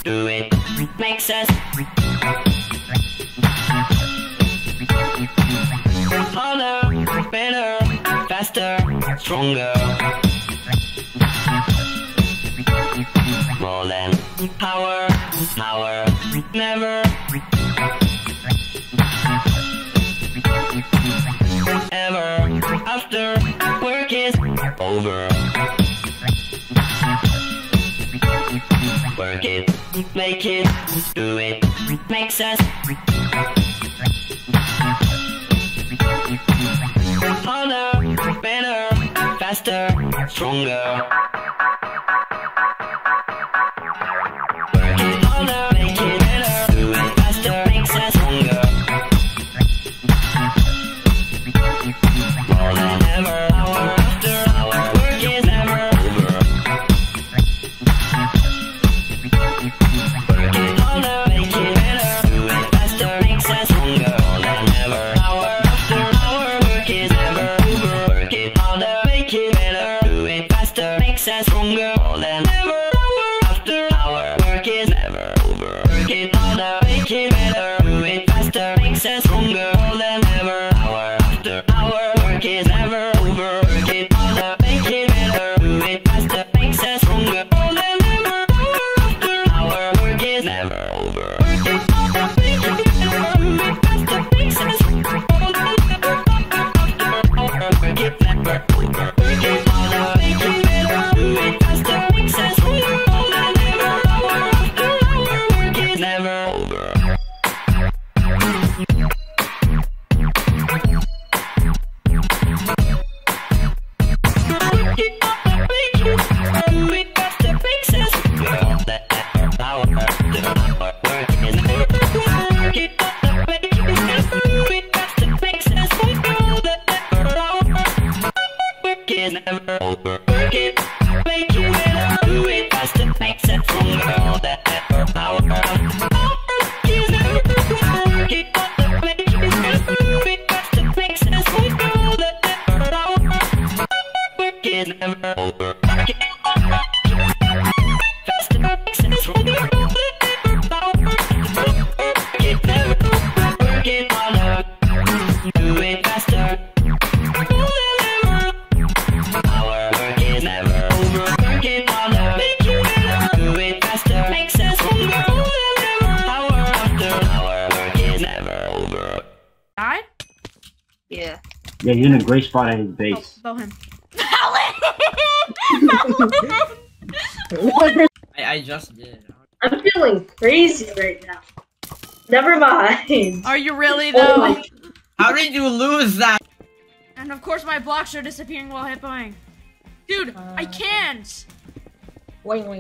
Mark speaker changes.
Speaker 1: do it makes us harder, better, faster, stronger. More than power, never ever after work is over. Work it, make it, do it, makes us harder, better, faster, stronger. Work it harder, make it better, do it faster, makes us stronger. More than ever, hour after hour, work is never over. Work it harder, make it better, do it faster, makes us stronger. More than ever, hour after hour, work is never over. Work it harder, make it better, do it faster, makes us stronger. More than ever, hour after hour, work is never over. Work it harder, make it better, do it faster, makes us stronger. More than ever, hour after hour, work is never over. Work it harder, make it better, do it faster, makes us stronger. More than ever, hour after hour, work is never over. Work it harder, make it better, do it faster, makes us stronger. More than ever, hour after hour, work is never over. Work it harder, make it better, do it faster, makes us stronger. More than ever, hour after hour, work is never over. Never over. Work it, make it better, do it faster, makes it stronger. All that effort, power, work is never over. Work it, make it better, do it faster, makes it stronger. All that effort, power, work is never over. Work it, faster, makes it stronger. All that effort, power, work it never over. Work it harder, do it faster.
Speaker 2: Yeah.
Speaker 3: Yeah, you're in a great spot at his base.
Speaker 2: Bow him.
Speaker 4: I just did.
Speaker 5: I'm feeling crazy right now. Never mind.
Speaker 2: Are you really though?
Speaker 4: How did you lose that?
Speaker 2: And of course my blocks are disappearing while hippoing. Dude, I can't!
Speaker 5: Wait.